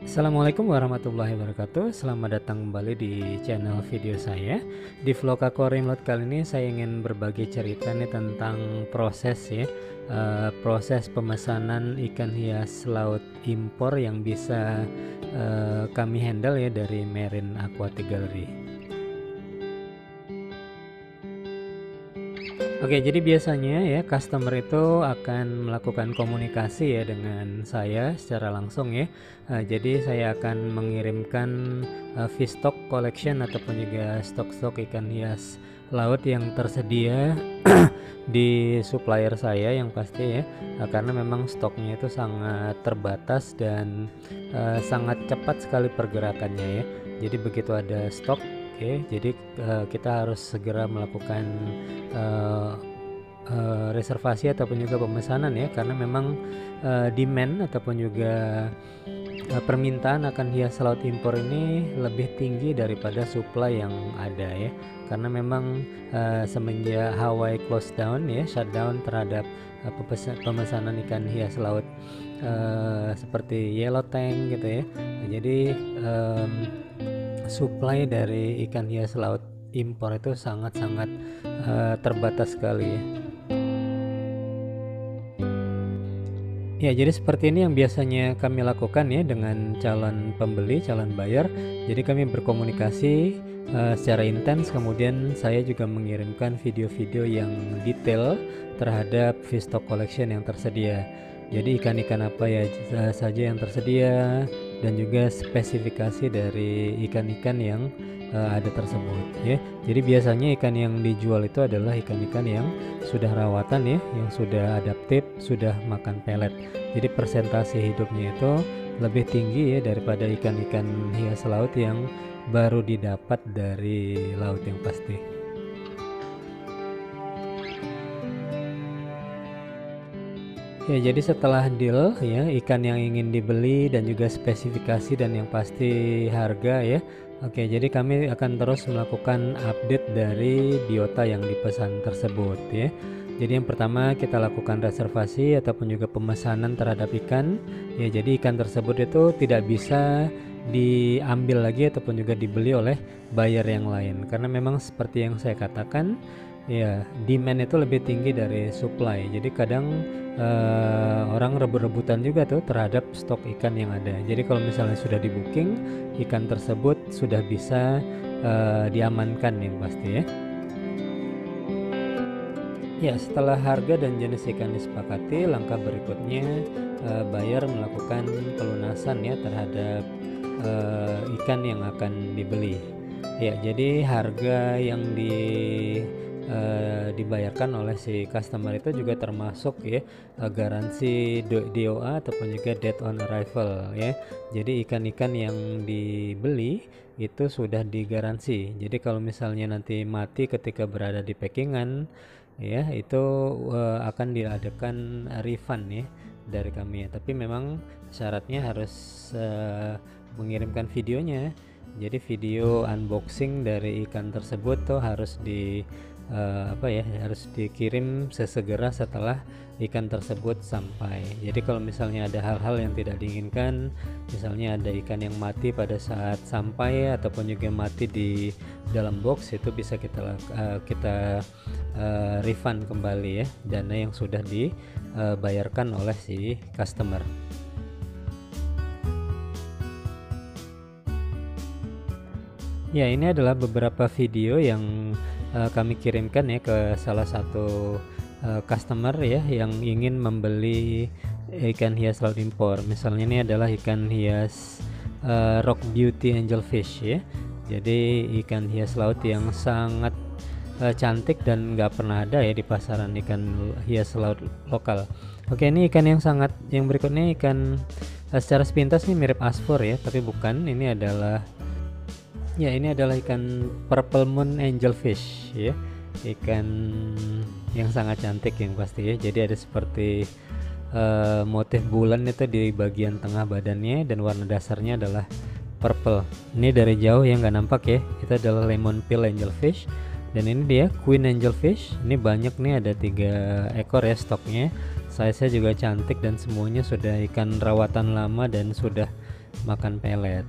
Assalamualaikum warahmatullahi wabarakatuh. Selamat datang kembali di channel video saya. Di vlog Aquarium Lot kali ini saya ingin berbagi cerita nih tentang proses proses pemesanan ikan hias laut impor yang bisa kami handle ya dari Marine Aquatic Gallery. Oke, jadi biasanya ya customer itu akan melakukan komunikasi ya dengan saya secara langsung ya. Jadi saya akan mengirimkan fish stock collection ataupun juga stok-stok ikan hias laut yang tersedia di supplier saya yang pasti ya. Karena memang stoknya itu sangat terbatas dan sangat cepat sekali pergerakannya ya. Jadi begitu ada stok, oke, jadi kita harus segera melakukan reservasi ataupun juga pemesanan ya, karena memang demand ataupun juga permintaan akan hias laut impor ini lebih tinggi daripada supply yang ada ya, karena memang semenjak Hawaii close down ya, shutdown terhadap pemesanan ikan hias laut seperti yellow tank gitu ya. Jadi supply dari ikan hias laut impor itu sangat-sangat terbatas sekali ya. Ya, jadi seperti ini yang biasanya kami lakukan ya dengan calon pembeli, calon buyer. Jadi kami berkomunikasi secara intens, kemudian saya juga mengirimkan video-video yang detail terhadap fish stock collection yang tersedia. Jadi ikan-ikan apa ya saja yang tersedia dan juga spesifikasi dari ikan-ikan yang ada tersebut ya. Jadi biasanya ikan yang dijual itu adalah ikan-ikan yang sudah rawatan ya, yang sudah adaptif, sudah makan pelet. Jadi persentase hidupnya itu lebih tinggi ya daripada ikan-ikan hias laut yang baru didapat dari laut yang pasti. Ya, jadi setelah deal ya, ikan yang ingin dibeli dan juga spesifikasi dan yang pasti harga ya. Oke, jadi kami akan terus melakukan update dari biota yang dipesan tersebut ya. Jadi yang pertama kita lakukan reservasi ataupun juga pemesanan terhadap ikan. Ya, jadi ikan tersebut itu tidak bisa diambil lagi ataupun juga dibeli oleh buyer yang lain, karena memang seperti yang saya katakan ya, demand itu lebih tinggi dari supply. Jadi kadang orang rebut-rebutan juga tuh terhadap stok ikan yang ada. Jadi kalau misalnya sudah di booking, ikan tersebut sudah bisa diamankan yang pasti ya. Ya, setelah harga dan jenis ikan disepakati, langkah berikutnya buyer melakukan pelunasan ya terhadap ikan yang akan dibeli. Ya, jadi harga yang dibayarkan oleh si customer itu juga termasuk ya garansi DOA ataupun juga date on arrival ya. Jadi ikan-ikan yang dibeli itu sudah digaransi. Jadi kalau misalnya nanti mati ketika berada di packingan ya, itu akan diadakan refund ya dari kami ya. Tapi memang syaratnya harus mengirimkan videonya. Jadi video unboxing dari ikan tersebut tuh harus harus dikirim sesegera setelah ikan tersebut sampai. Jadi kalau misalnya ada hal-hal yang tidak diinginkan, misalnya ada ikan yang mati pada saat sampai ataupun juga mati di dalam box, itu bisa kita refund kembali ya dana yang sudah dibayarkan oleh si customer. Ya, ini adalah beberapa video yang kami kirimkan ya ke salah satu customer ya yang ingin membeli ikan hias laut impor. Misalnya ini adalah ikan hias Rock Beauty Angelfish ya. Jadi ikan hias laut yang sangat cantik dan nggak pernah ada ya di pasaran ikan hias laut lokal. Oke, ini ikan yang berikutnya ikan secara sepintas nih mirip asfor ya, tapi bukan. Ini adalah ikan Purple Moon Angelfish ya, ikan yang sangat cantik yang pasti ya. Jadi ada seperti motif bulan itu di bagian tengah badannya dan warna dasarnya adalah purple. Ini dari jauh yang nggak nampak ya, itu adalah lemon peel angelfish. Dan ini dia queen angelfish. Ini banyak nih, ada 3 ekor ya stoknya. Size-nya juga cantik dan semuanya sudah ikan rawatan lama dan sudah makan pelet.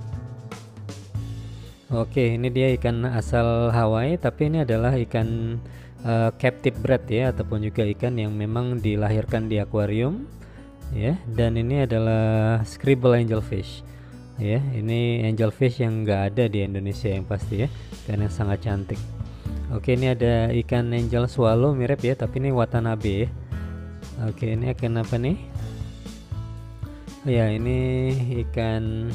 Oke, ini dia ikan asal Hawaii, tapi ini adalah ikan captive bred ya, ataupun juga ikan yang memang dilahirkan di akuarium ya. Dan ini adalah scribble angelfish ya. Ini angelfish yang nggak ada di Indonesia yang pasti ya, karena sangat cantik. Oke, ini ada ikan angel swallow mirip ya, tapi ini Watanabe ya. Oke, ini ikan apa nih? Ya, ini ikan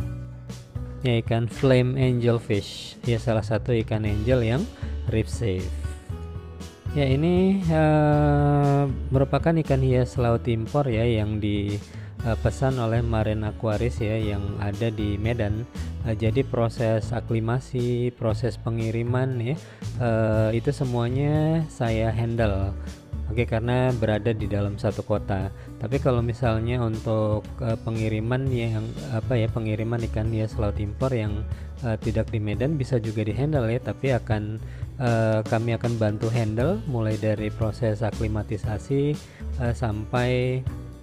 flame angelfish ya, salah satu ikan angel yang reef safe. Ya, ini merupakan ikan hias laut impor ya, yang dipesan oleh Marine Aquaris ya, yang ada di Medan. Jadi proses aklimasi, proses pengiriman ya, itu semuanya saya handle. Oke, karena berada di dalam satu kota. Tapi kalau misalnya untuk pengiriman yang pengiriman ikan hias laut impor yang tidak di Medan bisa juga dihandle ya, tapi kami akan bantu handle mulai dari proses aklimatisasi sampai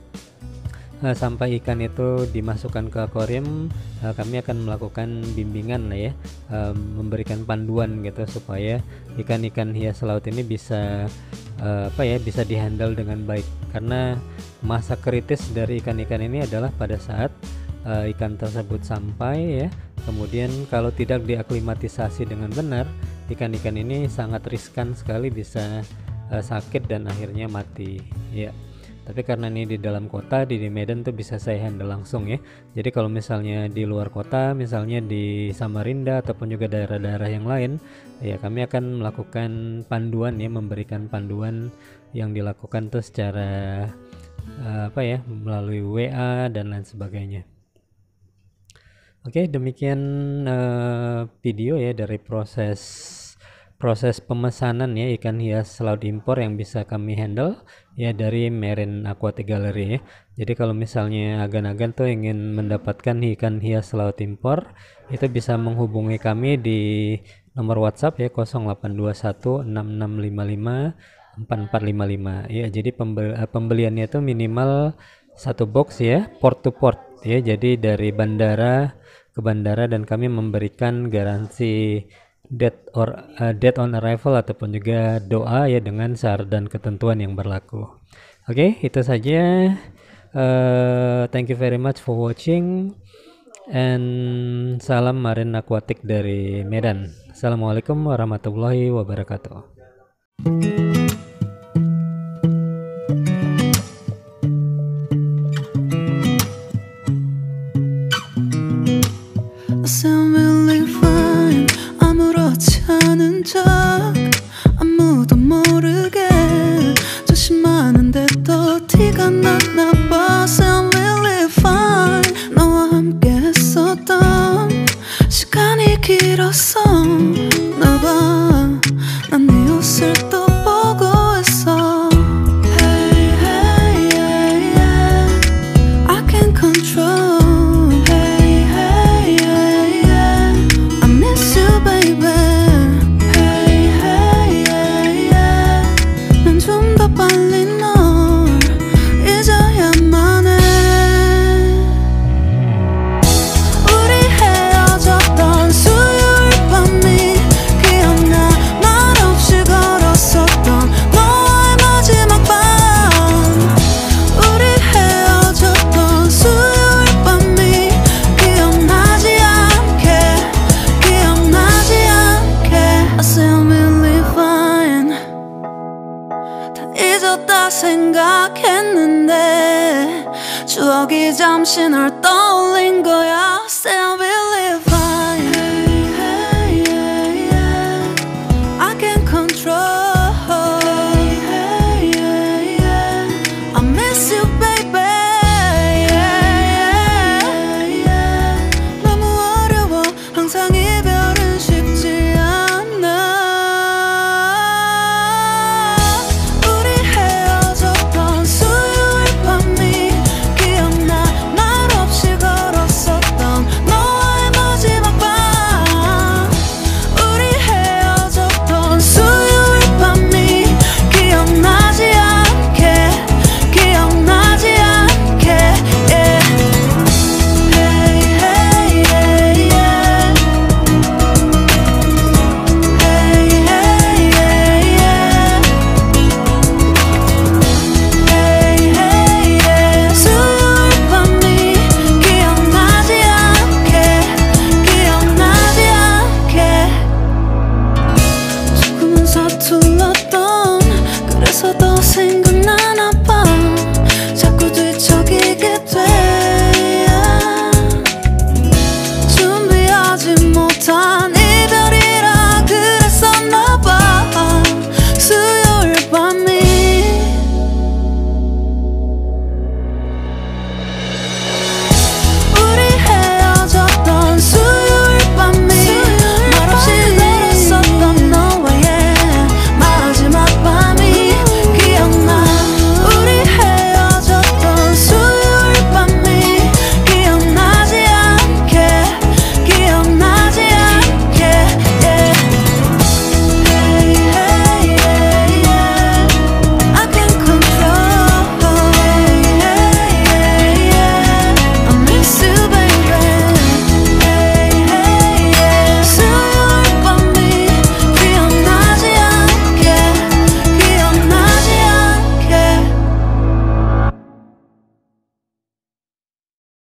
ikan itu dimasukkan ke akuarium. Kami akan melakukan bimbingan lah ya, memberikan panduan gitu supaya ikan-ikan hias laut ini bisa bisa dihandle dengan baik, karena masa kritis dari ikan-ikan ini adalah pada saat ikan tersebut sampai ya, kemudian kalau tidak diaklimatisasi dengan benar, ikan-ikan ini sangat riskan sekali, bisa sakit dan akhirnya mati ya. Tapi karena ini di dalam kota, di Medan tuh bisa saya handle langsung ya. Jadi kalau misalnya di luar kota, misalnya di Samarinda ataupun juga daerah-daerah yang lain ya, kami akan melakukan panduan ya, memberikan panduan yang dilakukan tuh secara melalui WA dan lain sebagainya. Oke, demikian video ya dari proses pemesanan ya ikan hias laut impor yang bisa kami handle ya dari Marine Aquatic Gallery ya. Jadi kalau misalnya agan-agan tuh ingin mendapatkan ikan hias laut impor, itu bisa menghubungi kami di nomor WhatsApp ya 082166554455 ya. Jadi pembeliannya itu minimal satu box ya, port to port ya. Jadi dari bandara ke bandara, dan kami memberikan garansi date on arrival ataupun juga doa ya, dengan syarat dan ketentuan yang berlaku. Oke, itu saja. Thank you very much for watching, and salam Marine Aquatic dari Medan. Assalamualaikum warahmatullahi wabarakatuh. 아무도 모르게 조심하는데 또 티가 났나 봐. Sound really fine. 너와 함께 했었던 시간이 길었어. 나 봐, 난 네 옷을 또 보고 있어. Hey, hey, yeah, yeah. I can't control. Hey, hey, yeah, yeah. I miss you, baby. 빨리 널 잊어야만 해. 우리 헤어졌던 수요일 밤이 기억나. 말없이 걸었었던 너와의 마지막 밤. 우리 헤어졌던 수요일 밤이 기억나지 않게 I sound really fine. 잊었다 생각했는데 추억이 잠시 널 떠올린 거야. Still